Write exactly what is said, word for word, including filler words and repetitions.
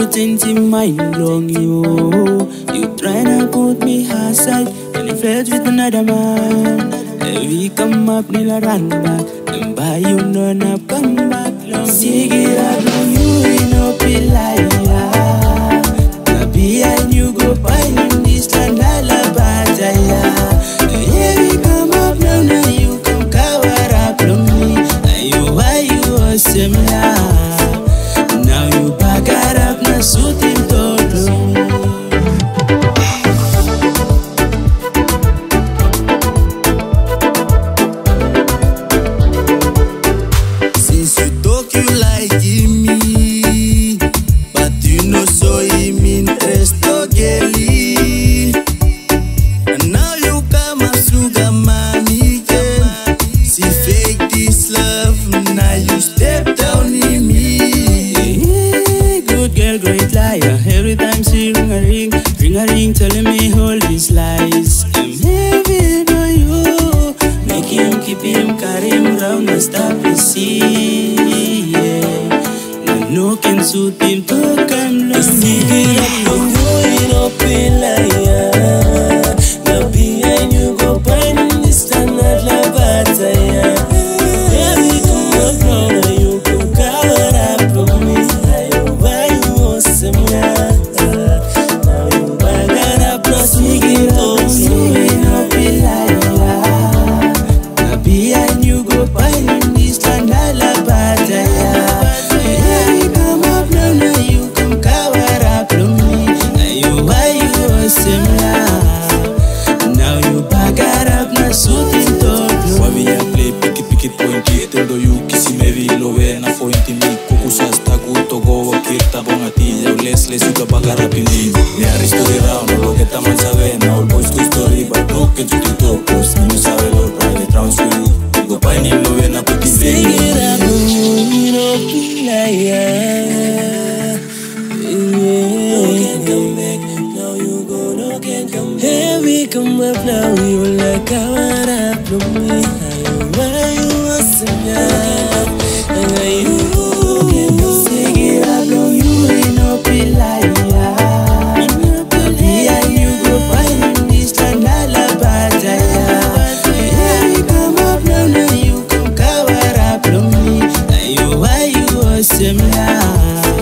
things in mind long you. You tryna put me aside and you flirt with another man. We come up, nila run back, and by you know na come back long. Sige up long you ain't no pilaya. Na behind you go find in this land alabajaya. Here we come up now, now you come cover up long me. And you why you awesome ya. Now you back it up na suit in todo. Great liar, every time she ring a ring, ring a ring, telling me all these lies. I'm heavy for you, make him, keep him, carry him round and stop the sea. Yeah, no, no can suit him to come low. Sige up, you no pilaya. Now behind you go find in this standard la bataya. Every come up now, you can cover up for me. Les suka pagar rapili. Me aristo de round, lo que taman sabe. Now all boys to story, but no can to the top. Cause you sabe lo private rounds for you. Go find him, lo ven a put the big. Sing it up, no pilaya. No can come back, now you go, no can come back. Here we come up now, you like cover up from me. Why you awesome, yeah? And I you. Similar.